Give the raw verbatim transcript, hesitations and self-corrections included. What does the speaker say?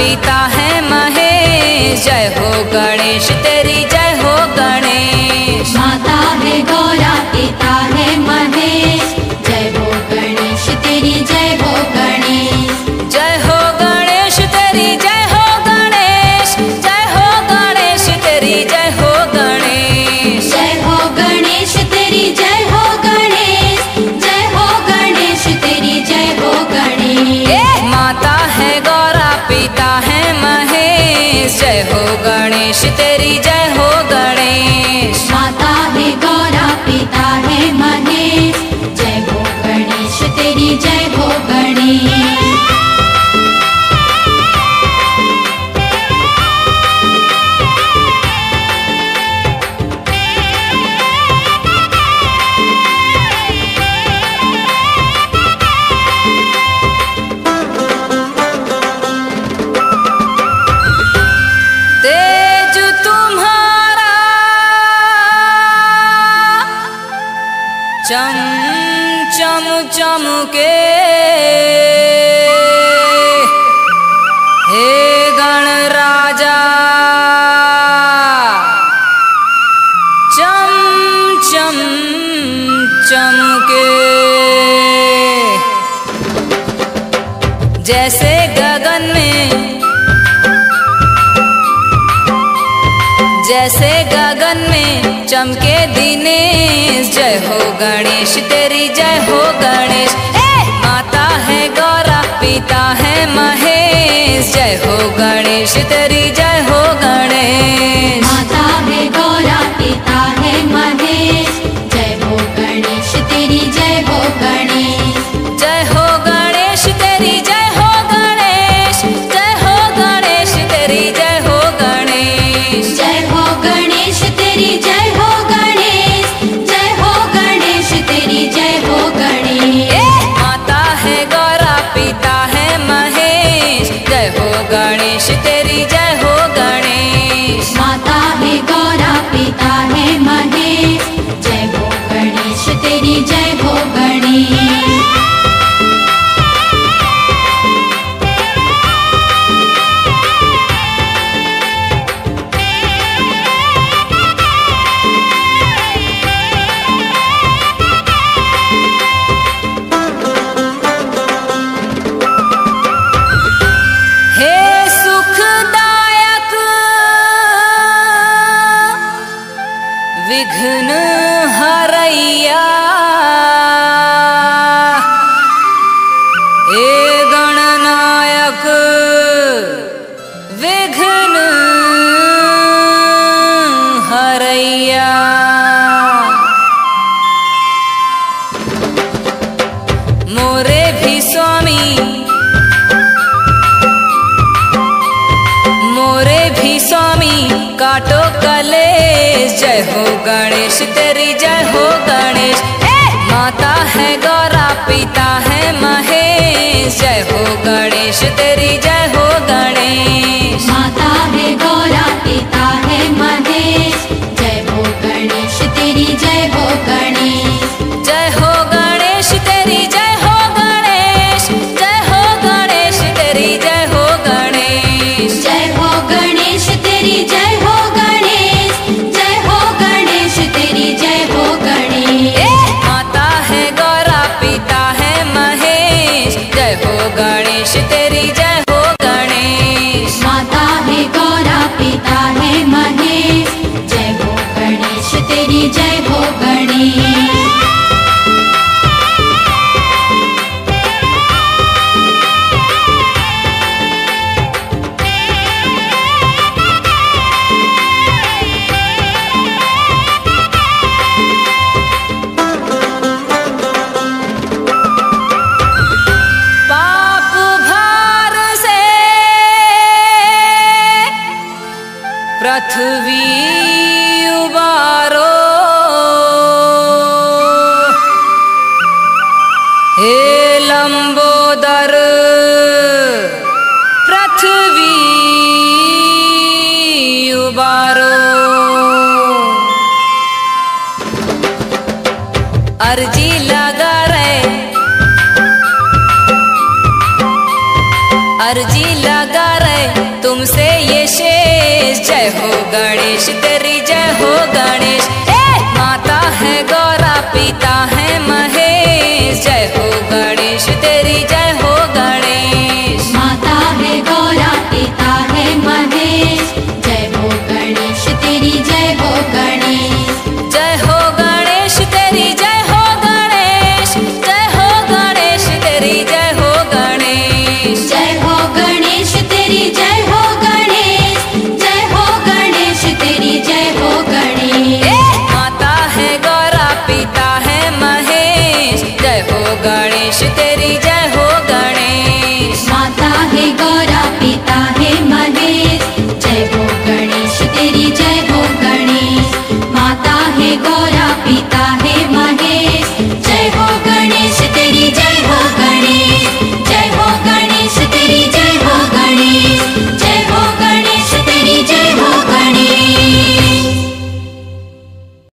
पिता है महेश, जय हो गणेश तेरी जय हो गणेश। माता है गौरा पिता है महेश, जय हो गणेश तेरी जय हो गणेश। जय हो गणेश तेरी जय हो गणेश, जय हो गणेश तेरी जय हो गणेश। जय हो गणेश तेरी जय हो गणेश, जय हो गणेश तेरी जय हो गणेश। माता है गौरा पिता है महेश, जय हो गणेश तेरी जय हो गणेश। माता है गौरा पिता है महेश, जय हो गणेश तेरी जय हो गणेश। तेज तुम्हारा चम चम चमके, हे गणराजा चम चम चमके। जैसे गगन में जैसे गगन में चमके दिनेश, जय हो गणेश तेरी जय हो गणेश। माता है गौरा पिता है महेश, जय हो गणेश तेरी जय हो गणेश। माता है गौरा पिता है महेश, जय हो गणेश तेरी जय हो गणेश। जय हो गणेश तेरी जय हो गणेश, जय हो गणेश तेरी जय हो गणेश। जय हो गणेश तेरी जय हो गणेश, जय हो गणेश तेरी जय हो गणेश। माता है गौरा पिता है महेश, जय हो गणेश तेरी जय हो गणेश। माता है गौरा पिता है महेश, जय हो गणेश तेरी जय हो गणेश। हे सुखदायक विघ्न हरैया, हे गणनायक विघ्न हरैया। मोरे भी स्वामी मोरे भी स्वामी काटो कलेश, जय हो गणेश तेरी जय हो गणेश। माता है गौरा पिता है महेश, जय हो गणेश तेरी जय हो गणेश। माता है गौरा पिता है महेश, जय हो गणेश तेरी जय हो गणेश। जय हो गणेश तेरी जय हो गणेश, जय हो गणेश तेरी जय हो गणेश। जय हो गणेश तेरी जय हो गणेश, जय हो गणेश तेरी जय हो गणेश। माता है गौरा पिता है महेश, जय हो गणेश तेरी जय हो गणेश। माता है गौरा पिता है महेश, जय हो गणेश तेरी जय हो गणेश। पाप भार से पृथ्वी उबारो, हे लंबोदर पृथ्वी उबारो। अर्जी लगा रे अर्जी लगा रे तुमसे ये शेष। जय हो गणेश तेरी जय हो गणेश। ए माता है गौरा पिता है महेश। जय हो गणेश तेरी जय हो गणेश। माता है गौरा पिता है महेश। जय हो गणेश तेरी जय हो गणेश। जय हो गणेश तेरी जय हो गणेश। जय हो गणेश तेरी जय हो गणेश। जय हो गणेश तेरी जय हो गणेश। जय हो गणेश तेरी जय हो गणेश। ए माता है गौरा पिता है महेश। जय हो गणेश तेरी जय हो गणेश। माता है गौरा पिता